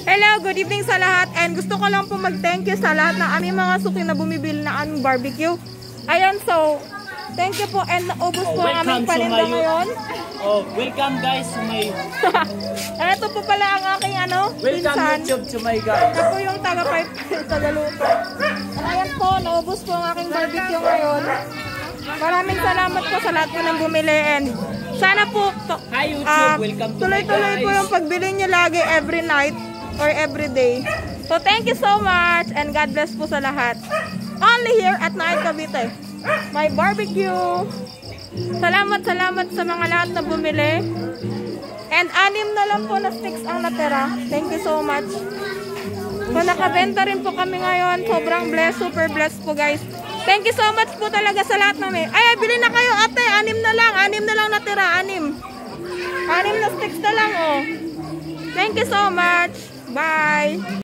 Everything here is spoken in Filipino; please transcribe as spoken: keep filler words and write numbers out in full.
Hello, good evening sa lahat. And gusto ko lang po mag-thank you sa lahat ng aming mga suki na bumibili na aming barbecue. Ayan, so, thank you po. And naubos oh, po ang aming paninda ngayon. Oh, welcome guys to my... Ito po pala ang aking ano, welcome pinsan. YouTube to my guys. Ito po yung taga-pipe, taga-luto. Ayan po, naubos po ang aking barbecue ngayon. Maraming salamat po sa lahat po ng bumili. And sana po, hi YouTube, uh, welcome to tuloy-tuloy po yung pagbili nyo lagi every night or every day. So thank you so much and God bless po sa lahat. Only here at Naik Cavite. My barbecue. Salamat, salamat sa mga lahat na bumili. And anim na lang po na sticks ang natira. Thank you so much. So nakabenta rin po kami ngayon. Sobrang blessed, super blessed po guys. Thank you so much po talaga sa lahat namin. Ay, bili na kayo ate. Anim na lang. Anim na lang natira. Anim. Anim na sticks na lang oh. Thank you so much. Bye.